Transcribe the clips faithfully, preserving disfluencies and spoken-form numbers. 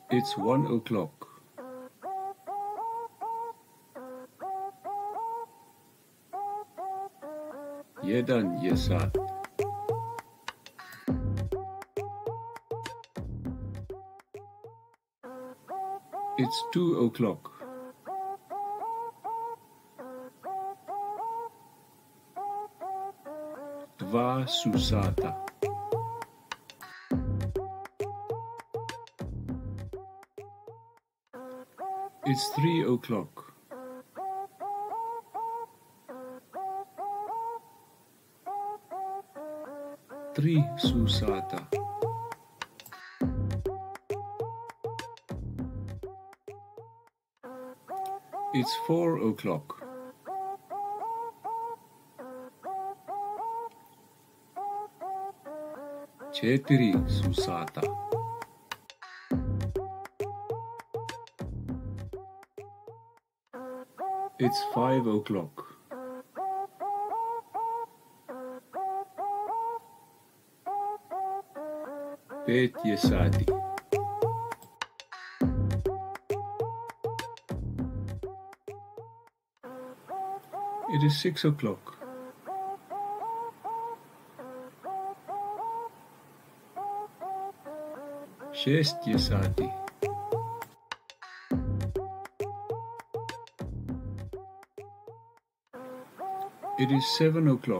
It's one o'clock. Jedan je sat. It's two o'clock. Dva su sata. It's three o'clock. Tri su sata. It's four o'clock. Četiri su sata. It's five o'clock. Pet je sati. It is six o'clock. Šest je sati. It is seven o'clock.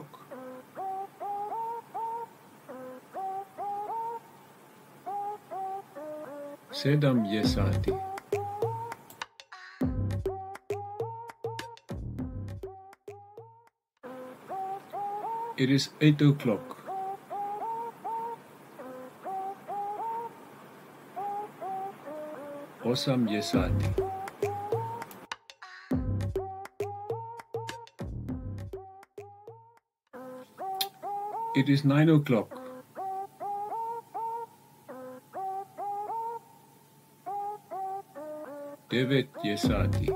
Sedam je sati. It is eight o'clock. Osam je sati. It is nine o'clock. Devet je sati.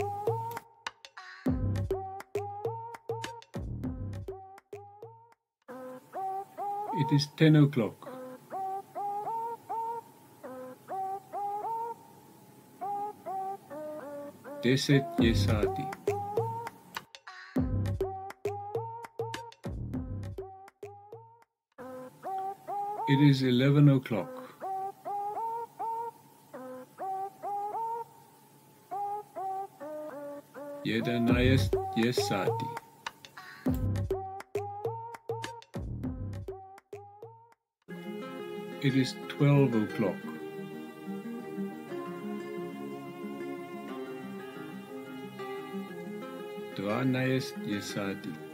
It is ten o'clock. Deset je sati. It is eleven o'clock. Jedenaest je sati. It is twelve o'clock. Dvanaest je sati.